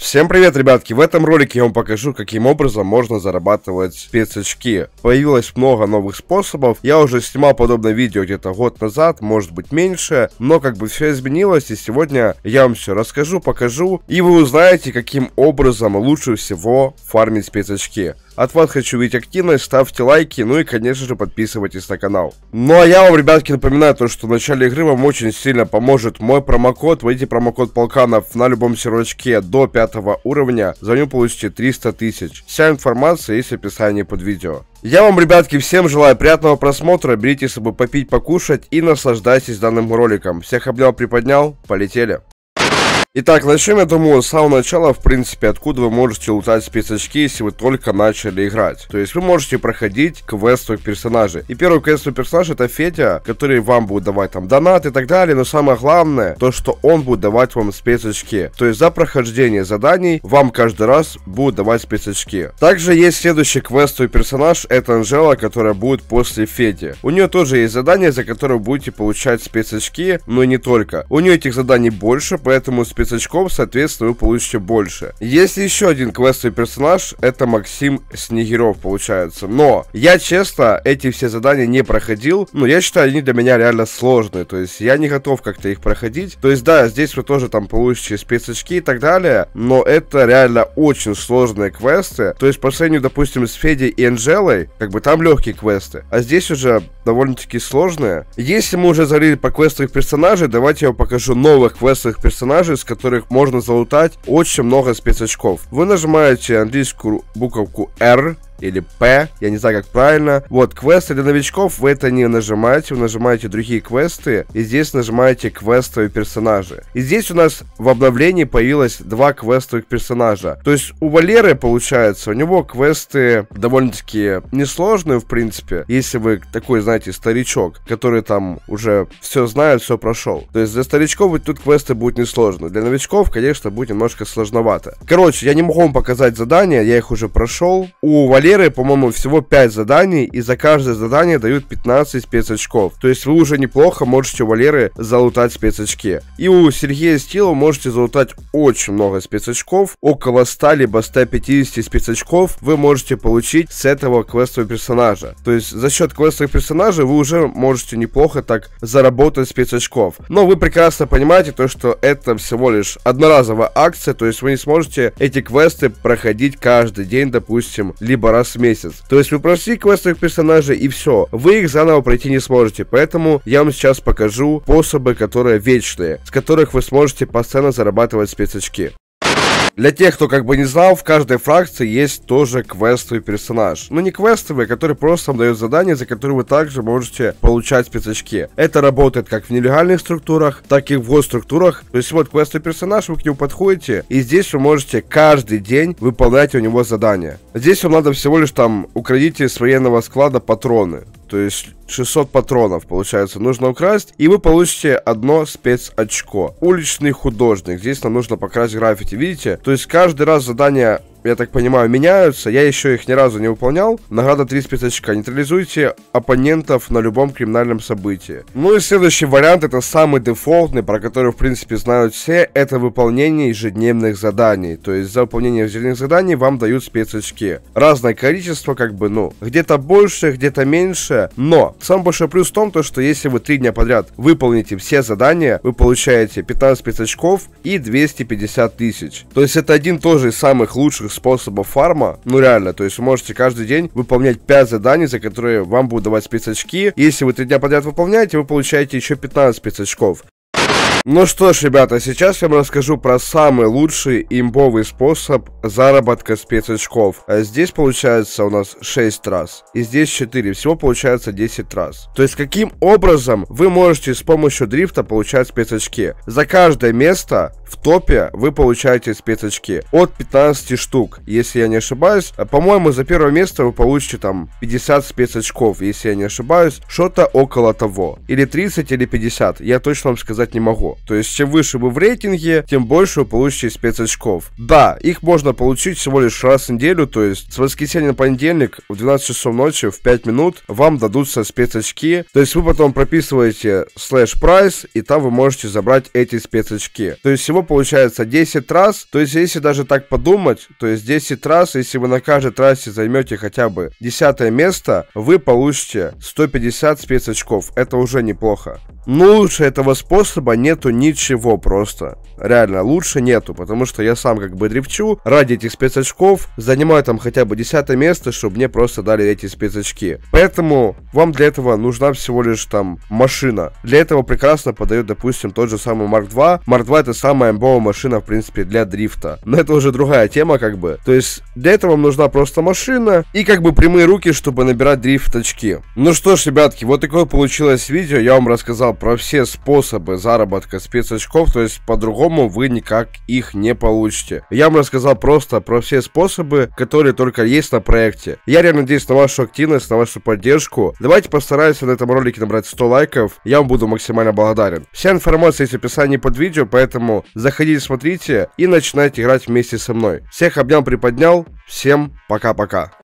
Всем привет, ребятки! В этом ролике я вам покажу, каким образом можно зарабатывать спецочки. Появилось много новых способов. Я уже снимал подобное видео где-то год назад, может быть меньше, но как бы все изменилось, и сегодня я вам все расскажу, покажу, и вы узнаете, каким образом лучше всего фармить спецочки. От вас хочу видеть активность, ставьте лайки, ну и конечно же подписывайтесь на канал. Ну а я вам, ребятки, напоминаю то, что в начале игры вам очень сильно поможет мой промокод. Вводите промокод Полканов на любом сервачке до 5 уровня, за него получите 300 тысяч. Вся информация есть в описании под видео. Я вам, ребятки, всем желаю приятного просмотра, берите с собой попить, покушать и наслаждайтесь данным роликом. Всех обнял, приподнял, полетели. Итак, начнем, я думаю, с самого начала, в принципе, откуда вы можете лутать спецочки, если вы только начали играть. То есть вы можете проходить квестовых персонажей. И первый квестовый персонаж это Федя, который вам будет давать там донат и так далее. Но самое главное, то что он будет давать вам спецочки. То есть за прохождение заданий вам каждый раз будут давать спецочки. Также есть следующий квестовый персонаж, это Анжела, которая будет после Феди. У нее тоже есть задания, за которые вы будете получать спецочки, но и не только. У нее этих заданий больше, поэтому спецочков, соответственно, вы получите больше. Есть еще один квестовый персонаж, это Максим Снегирев, получается. Но я, честно, эти все задания не проходил. Ну, я считаю, они для меня реально сложные. То есть я не готов как-то их проходить. То есть да, здесь вы тоже там получите спецочки и так далее. Но это реально очень сложные квесты. То есть по сравнению, допустим, с Федей и Анжелой, как бы там легкие квесты. А здесь уже довольно-таки сложные. Если мы уже залили по квестовых персонажей, давайте я вам покажу новых квестовых персонажей, с которых можно залутать очень много спецочков. Вы нажимаете английскую буковку R или P, я не знаю как правильно. Вот, квесты для новичков вы это не нажимаете, вы нажимаете другие квесты, и здесь нажимаете квестовые персонажи. И здесь у нас в обновлении появилось два квестовых персонажа. То есть у Валеры, получается, у него квесты довольно-таки несложные, в принципе, если вы такой, знаете, старичок, который там уже все знает, все прошел. То есть для старичков тут квесты будут несложные. Для новичков, конечно, будет немножко сложновато. Короче, я не могу вам показать задания, я их уже прошел. У Валеры, по-моему, всего 5 заданий, и за каждое задание дают 15 спецочков. То есть вы уже неплохо можете у Валеры залутать спецочки. И у Сергея Стила можете залутать очень много спецочков. Около 100 либо 150 спецочков вы можете получить с этого квестового персонажа. То есть за счет квестовых персонажей вы уже можете неплохо так заработать спецочков. Но вы прекрасно понимаете то, что это всего лишь одноразовая акция. То есть вы не сможете эти квесты проходить каждый день, допустим, либо раз в месяц. То есть вы прошли квестовых персонажей и все. Вы их заново пройти не сможете. Поэтому я вам сейчас покажу способы, которые вечные, с которых вы сможете постоянно зарабатывать спецочки. Для тех, кто как бы не знал, в каждой фракции есть тоже квестовый персонаж. Ну не квестовый, который просто вам дает задания, за которые вы также можете получать спецочки. Это работает как в нелегальных структурах, так и в госструктурах. То есть вот квестовый персонаж, вы к нему подходите, и здесь вы можете каждый день выполнять у него задания. Здесь вам надо всего лишь там украдите с военного склада патроны. То есть 600 патронов, получается, нужно украсть, и вы получите одно спецочко. Уличный художник. Здесь нам нужно покрасить граффити, видите? То есть каждый раз задания, я так понимаю, меняются. Я еще их ни разу не выполнял. Награда 3 спецочка. Нейтрализуйте оппонентов на любом криминальном событии. Ну и следующий вариант, это самый дефолтный, про который, в принципе, знают все. Это выполнение ежедневных заданий. То есть за выполнение ежедневных заданий вам дают спецочки. Разное количество, как бы, ну, где-то больше, где-то меньше. Но самый большой плюс в том, то, что если вы 3 дня подряд выполните все задания, вы получаете 15 спецочков и 250 тысяч. То есть это один тоже из самых лучших способов фарма. Ну реально, то есть вы можете каждый день выполнять 5 заданий, за которые вам будут давать спецочки. Если вы 3 дня подряд выполняете, вы получаете еще 15 спецочков. Ну что ж, ребята, сейчас я вам расскажу про самый лучший имбовый способ заработка спецочков. Здесь получается у нас 6 раз, и здесь 4, всего получается 10 раз. То есть каким образом вы можете с помощью дрифта получать спецочки? За каждое место в топе вы получаете спецочки от 15 штук, если я не ошибаюсь. По-моему, за первое место вы получите там 50 спецочков, если я не ошибаюсь, что-то около того. Или 30, или 50, я точно вам сказать не могу. рейтингу. То есть, чем выше вы в рейтинге, тем больше вы получите спецочков. Да, их можно получить всего лишь раз в неделю, то есть с воскресенья на понедельник в 12 часов ночи в 5 минут вам дадутся спецочки. То есть вы потом прописываете /price, и там вы можете забрать эти спецочки. То есть всего получается 10 раз. То есть если даже так подумать, то есть 10 раз, если вы на каждой трассе займете хотя бы 10 место, вы получите 150 спецочков. Это уже неплохо. Но лучше этого способа нету ничего просто. Реально, лучше нету, потому что я сам как бы дрифчу ради этих спецочков, занимаю там хотя бы 10 место, чтобы мне просто дали эти спецочки. Поэтому вам для этого нужна всего лишь там машина. Для этого прекрасно подает, допустим, тот же самый Mark 2. Mark 2 это самая имбовая машина, в принципе, для дрифта. Но это уже другая тема, как бы. То есть, для этого вам нужна просто машина и как бы прямые руки, чтобы набирать дрифт очки. Ну что ж, ребятки, вот такое получилось видео. Я вам рассказал про все способы заработка спецочков, то есть по-другому вы никак их не получите. Я вам рассказал просто про все способы, которые только есть на проекте. Я реально надеюсь на вашу активность, на вашу поддержку. Давайте постараемся на этом ролике набрать 100 лайков, я вам буду максимально благодарен. Вся информация есть в описании под видео, поэтому заходите, смотрите и начинайте играть вместе со мной. Всех обнял, приподнял, всем пока-пока.